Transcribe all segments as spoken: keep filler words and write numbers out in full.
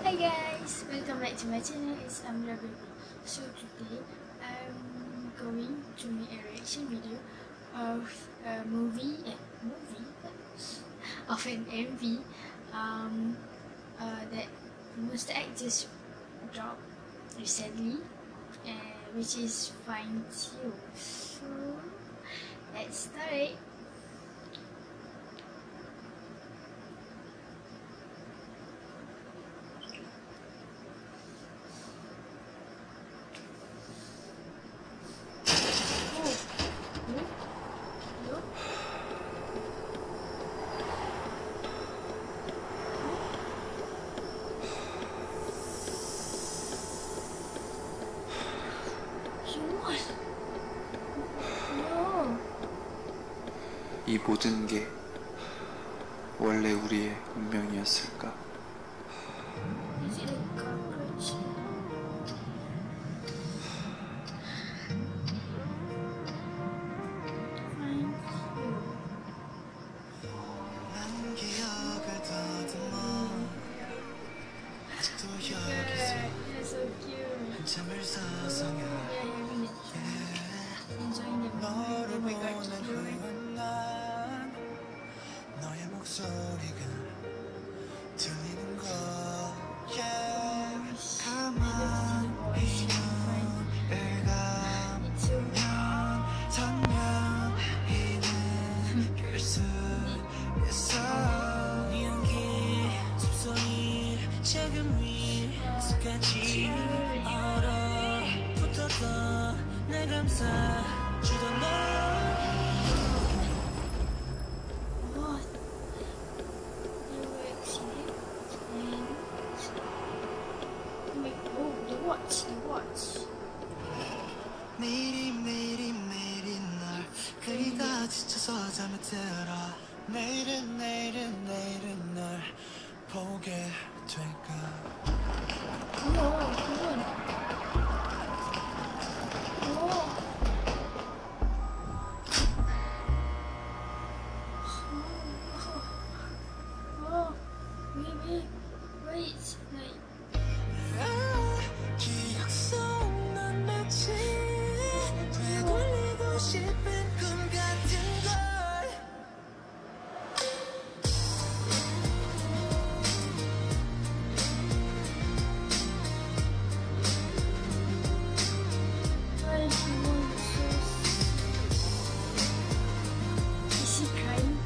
Hi guys, welcome back to my channel. It's amyrabebe. So today I'm going to make a reaction video of a movie, eh, movie of an M V um, uh, that MONSTA X just dropped recently, uh, which is Find You. So let's start it. 이 모든 게 원래 우리의 운명이었을까? 잠을 서성여 너를 보는 후에 난 너의 목소리가 들리는 거야. 가만히 눈을 감으면 선명히는 볼 수 있어. 네 연기 숲속이 작은 위에서까지 얼어붙어서 날 감싸주던 너. 매일이 매일이 매일이 널 그리다 지쳐서 잠에 들어. 내일은 내일은 내일은 널 보게 될까. Wait, like 기억 속 넌 마치 되돌리고 싶은 꿈 같은 걸. Is he crying?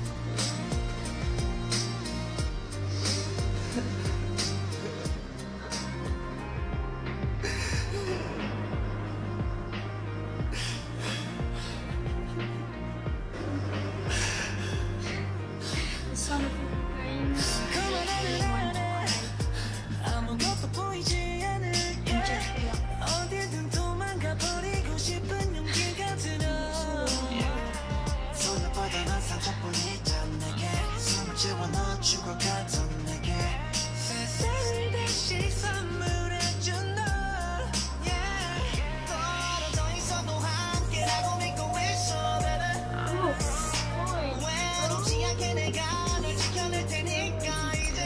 아무것도 보이지 않을게. 어디든 도망가 버리고 싶은 용기가 들어. 손을 뻗어 난 상처뿐이던 내게 숨을 채워 너 죽어가던 내게 세상을 다시 선물해준 너. 떨어져 있어도 함께라고 믿고 있어 baby. 외롭지 않게 내가 널 지켜낼 테니까 이제.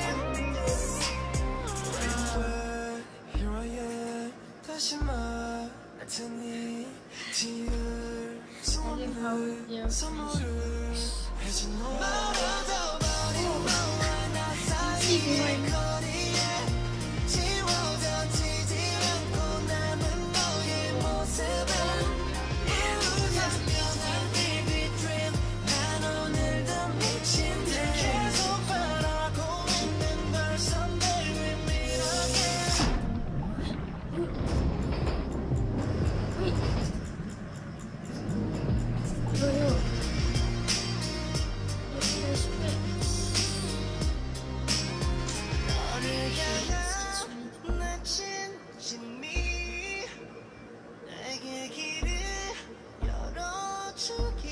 Here I am 다시 말할 테니 지을 수 없는 선물을 해준 너. 멀어져 버린 너와 나 사이의 거리에 지워져지지 않고 남은 너의 모습은 일루전한 vivid dream. 난 오늘도 미친 듯 계속 바라고 있는 널 someday we meet again. 너를 향한 내 진심이 내게 길을 열어주기.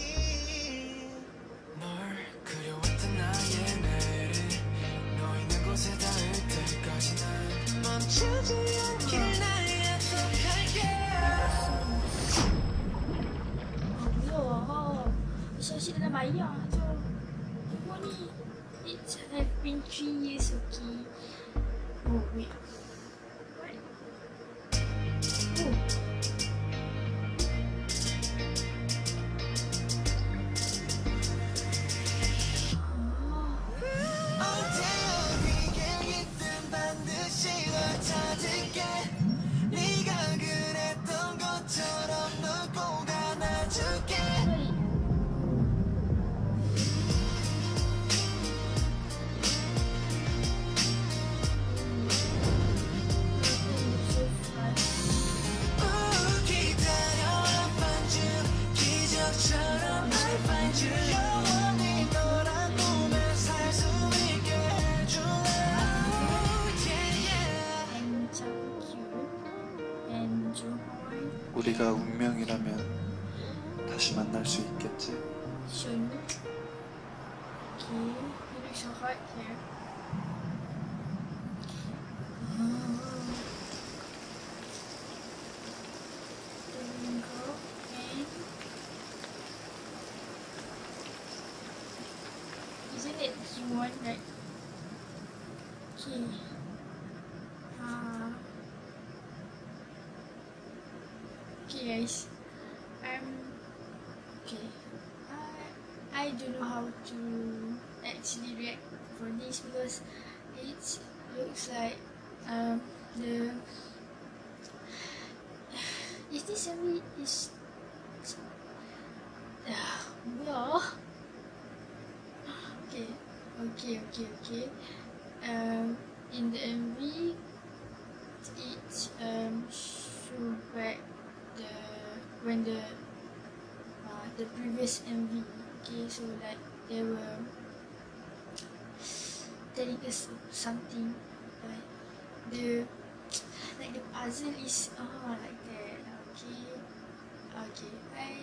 널 그려왔던 나의 내일이 너 있는 곳에 닿을 때까지 난 멈추지 않길 날 약속할게. 好不要哦，消息在买药就，如果你 it have been three years okay. Oh wait. 우리가 운명이라면 다시 만날 수 있겠지. Shun. Okay, you look so hot here. Oh. There we go. And isn't it Hyungwon, right? Okay. Uh, okay guys. Um okay. I I don't know how to actually react for this because it looks like um the is this M V is uh, no. Okay, okay, okay, okay. Um, in the M V, it um show back the when the uh, the previous M V. Okay, so like they were telling us something like the like the puzzle is oh like that. Okay, okay. I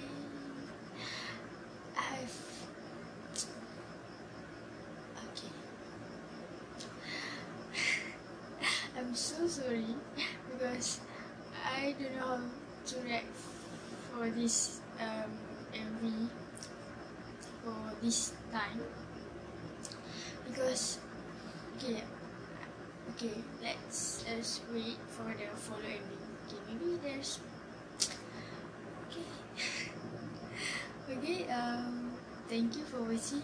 I have okay. I'm so sorry because I don't know how to react for this um, M V for this time because okay okay let's let's wait for the follow M V. Okay, maybe there's okay okay um thank you for watching.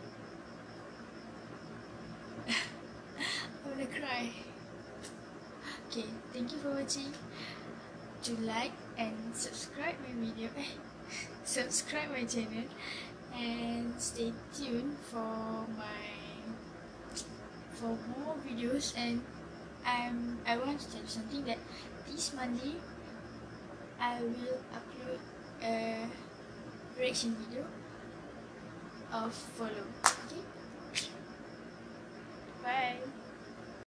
I'm gonna cry. Okay, thank you for watching. To like and subscribe my video, eh, subscribe my channel, and stay tuned for my for more videos. And I'm I want to tell you something that this Monday I will upload a reaction video of follow. Okay, bye.